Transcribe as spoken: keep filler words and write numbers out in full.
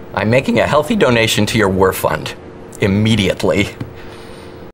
I'm making a healthy donation to your war fund. Immediately.